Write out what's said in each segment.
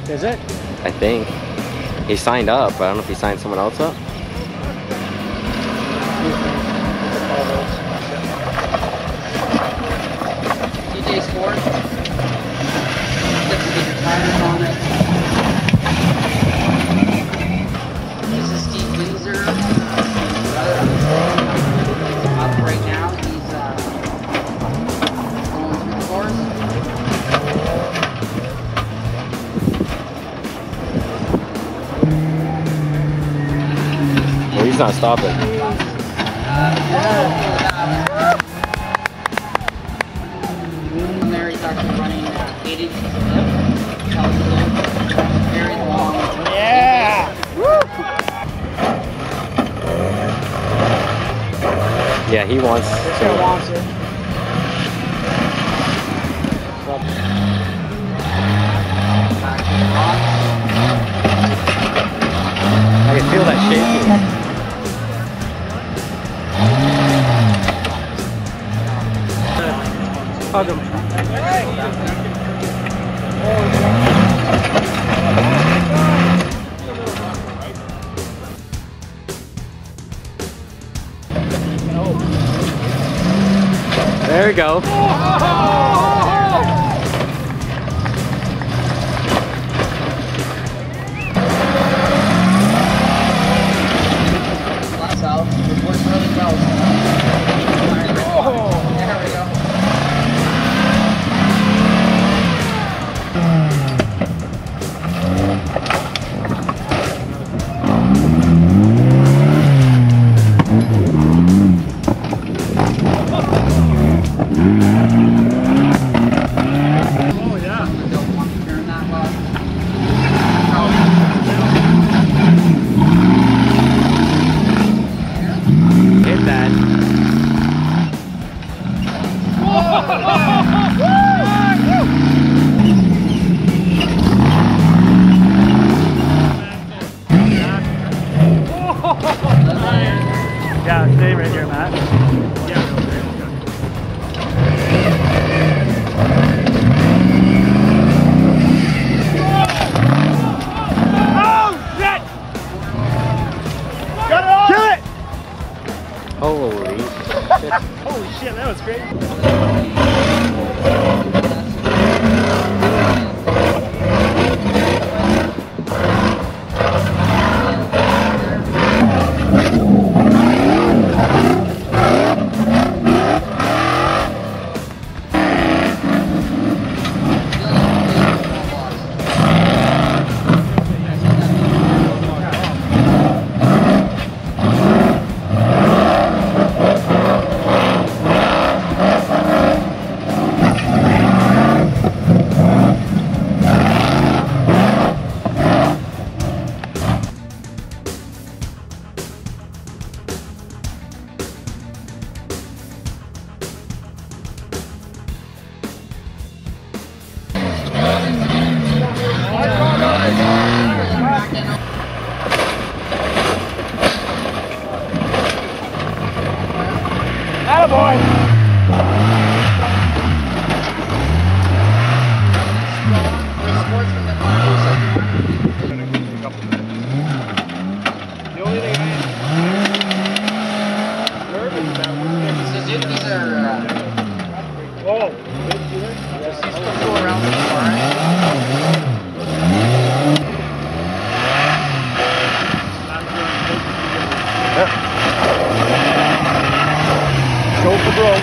Is it? I think. He signed up, but I don't know if he signed someone else up. DJ Sport. Tires on it. This is Steve Windsor. Up right now. He's going through the course. Well, he's not stopping. There he's actually running 8 inches of lip. Very long. Yeah! Yeah, he wants He to. wants it. I can feel that shaking. Hug him. There we go. Flat south. It works really well. There we go. Hit that. Yeah, stay right here, Matt. Yeah. Oh, shit! Got it off! Kill it! Holy shit. Holy shit, that was great. Suzuki's are, Whoa. just these go around the car. Go for broke.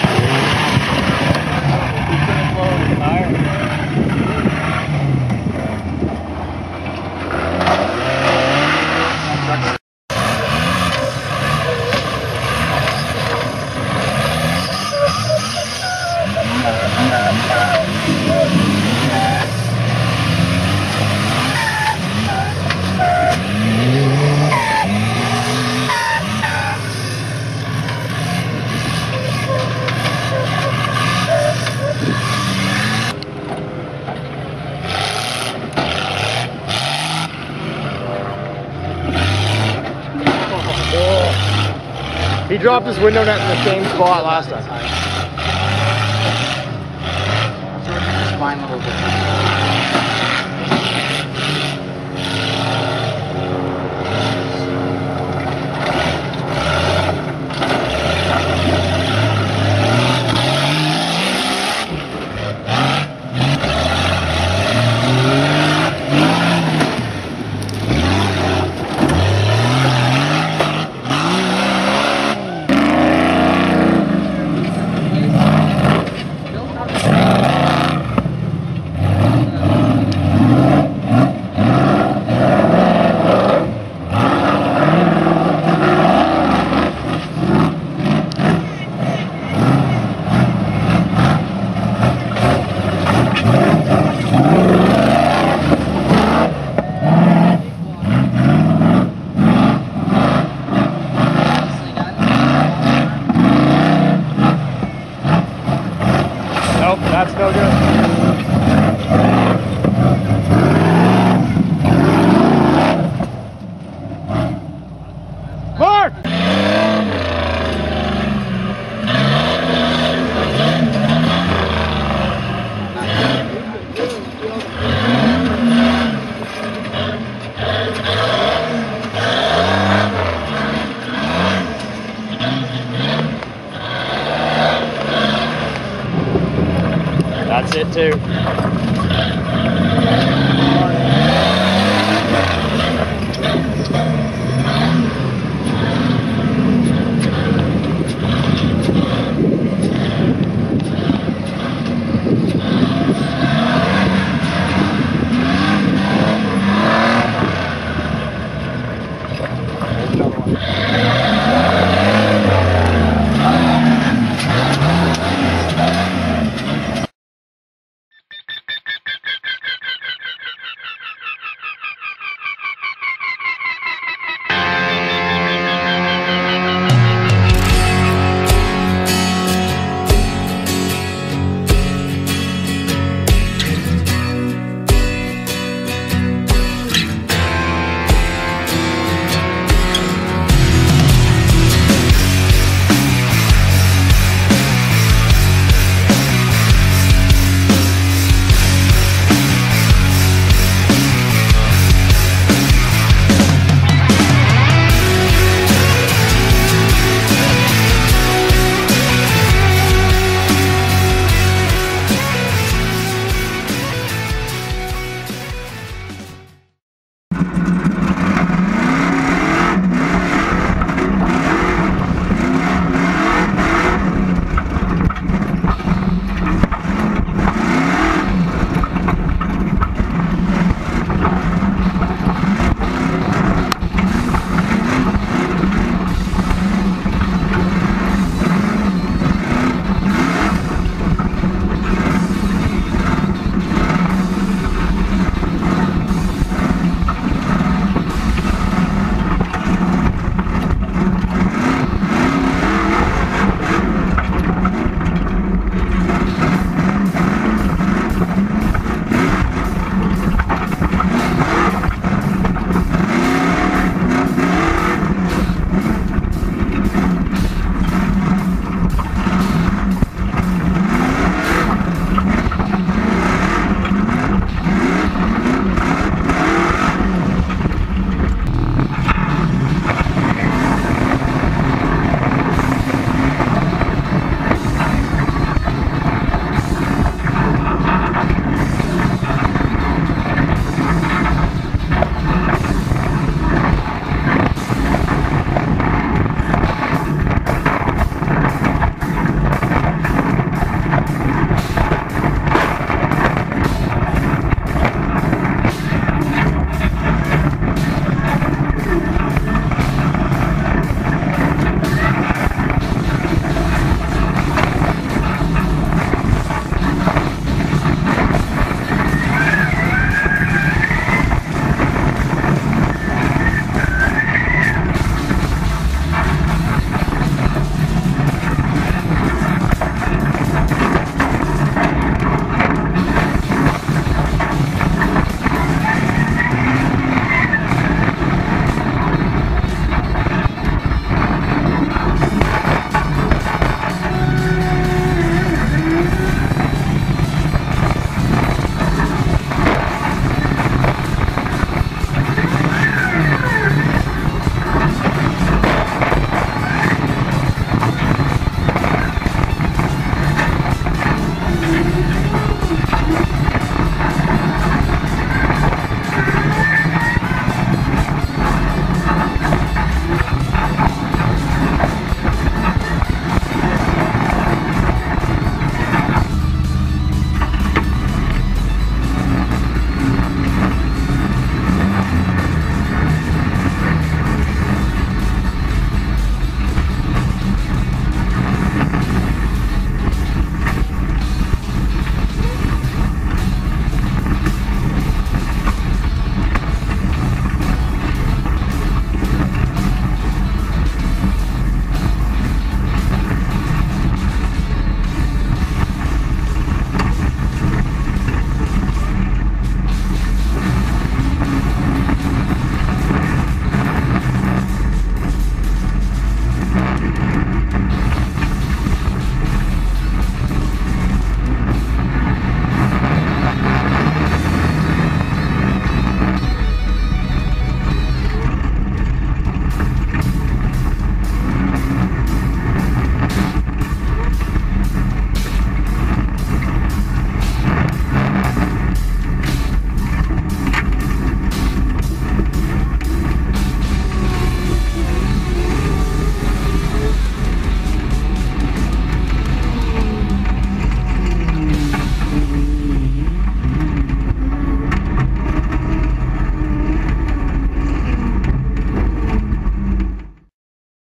He dropped his window net in the same spot last time. Spine a little bit. That's no good. Mark! That's it too.